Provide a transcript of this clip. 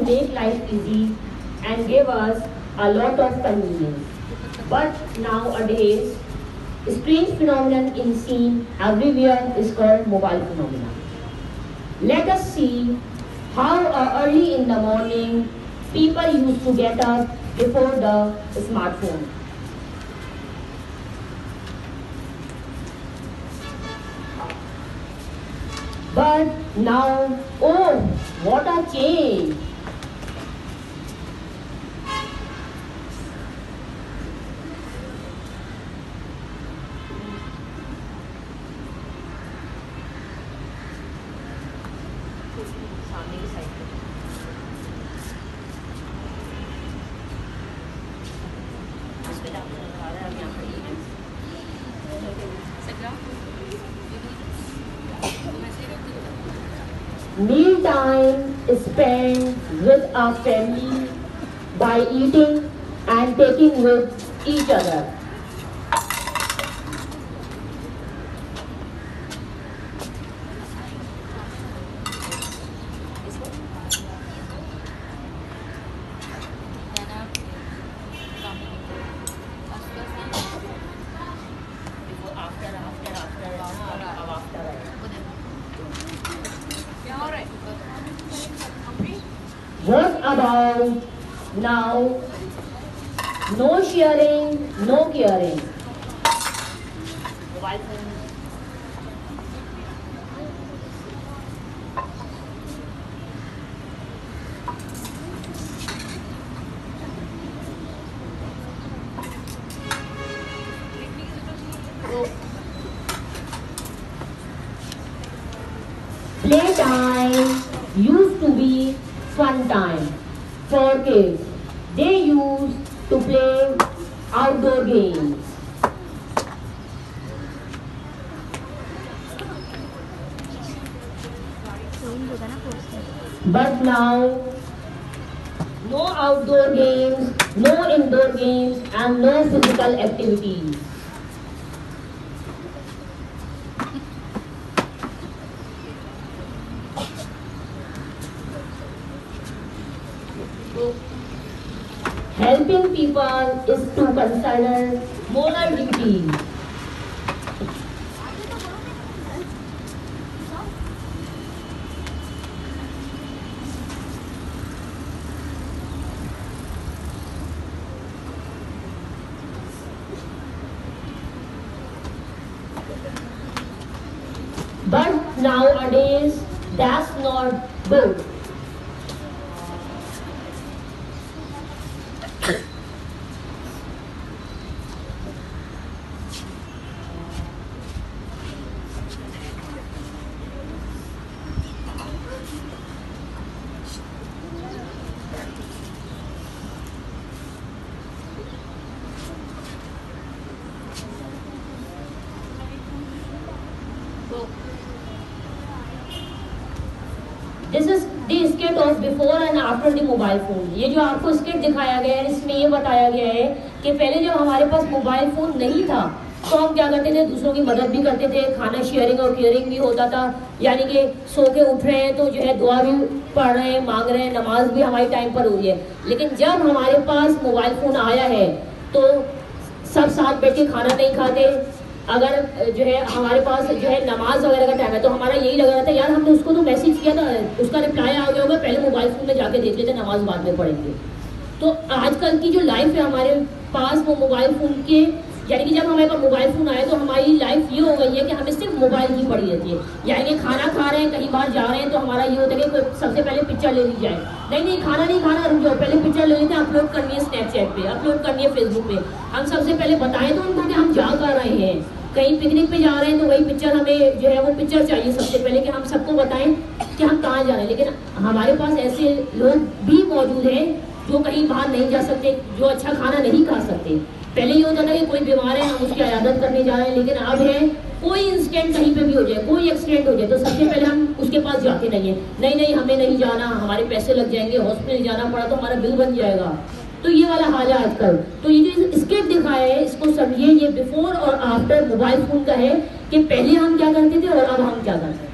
make life easy and gave us a lot of convenience. But nowadays, strange phenomenon is seen everywhere is called mobile phenomenon. Let us see how early in the morning people used to get up before the smartphone. But now, oh, what a change! Meal time is spent with our family by eating and taking with each other. What about now? No sharing, no caring. Mobile phone. Playtime used to be fun time for kids. They used to play outdoor games. But now, no outdoor games, no indoor games, and no physical activities. Helping people is to consider moral duty. But nowadays, that's not good. This is the skit of before and after the mobile phone. ये जो आपको skit दिखाया गया है इसमें ये बताया गया है कि पहले जब हमारे पास मोबाइल फोन नहीं था तो हम क्या करते थे, दूसरों की मदद भी करते थे, खाना शेयरिंग और केयरिंग भी होता था। यानी कि सो के उठ रहे हैं तो जो है दुआ भी पढ़ रहे हैं, मांग रहे हैं, नमाज भी हमारी टाइम पर हो रही है। लेकिन जब हमारे पास मोबाइल फोन आया है तो सब साथ बैठ के खाना नहीं खाते। अगर जो है हमारे पास जो है नमाज वगैरह का टाइम है तो हमारा यही लगा रहता है यार हमने उसको तो मैसेज किया था, उसका रिप्लाई आ गया होगा, पहले मोबाइल फोन में जाके देख लेते, नमाज बाद में पढ़ेंगे। तो आजकल की जो लाइफ है हमारे पास वो मोबाइल फोन के, यानी कि जब हमारे पास मोबाइल फोन आया तो हमारी लाइफ ये हो गई है कि हमें सिर्फ मोबाइल ही पड़ी रहती है। यानी कि खाना खा रहे हैं, कहीं बाहर जा रहे हैं तो हमारा ये होता है कि सबसे पहले पिक्चर ले ली जाए। नहीं खाना नहीं खाना, रुक जाओ, पहले पिक्चर ले लेते हैं, अपलोड करनी है स्नैपचैट पे, अपलोड करनी है फेसबुक पे। हम सबसे पहले बताएं तो उनको कि हम जा कर रहे हैं, कहीं पिकनिक पे जा रहे हैं तो वही पिक्चर हमें जो है वो पिक्चर चाहिए सबसे पहले कि हम सबको बताएं कि हम कहाँ जा रहे हैं। लेकिन हमारे पास ऐसे लोग भी मौजूद हैं जो कहीं बाहर नहीं जा सकते, जो अच्छा खाना नहीं खा सकते। पहले ये होता था कि कोई बीमार है हम उसकी इयादत करने जा रहे हैं, लेकिन अब है कोई इंसिडेंट कहीं पे भी हो जाए, कोई एक्सीडेंट हो जाए तो सबसे पहले हम उसके पास जाते नहीं है। नहीं हमें नहीं जाना, हमारे पैसे लग जाएंगे, हॉस्पिटल जाना पड़ा तो हमारा बिल बन जाएगा। तो ये वाला हाल है आजकल। तो ये जो स्किट दिखाया है इसको समझिए, ये बिफोर और आफ्टर मोबाइल फोन का है कि पहले हम क्या करते थे और अब हम क्या करते हैं।